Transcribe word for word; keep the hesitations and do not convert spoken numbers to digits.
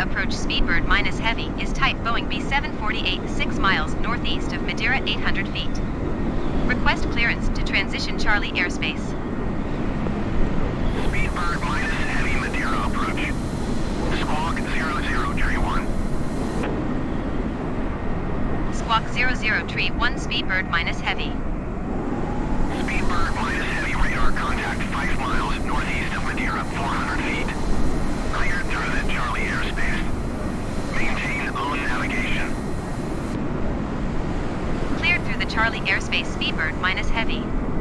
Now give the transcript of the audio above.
approach Speedbird minus heavy is type Boeing B seven forty-eight, six miles northeast of Madeira, eight hundred feet. Request clearance to transition Charlie airspace. Speedbird minus heavy Madeira approach. Squawk zero zero tree one. Squawk zero zero tree one Speedbird minus heavy. Speedbird minus heavy radar contact five miles northeast of Madeira, four hundred feet. Cleared through the Charlie airspace. Maintain own navigation. Cleared through the Charlie airspace Speedbird minus heavy.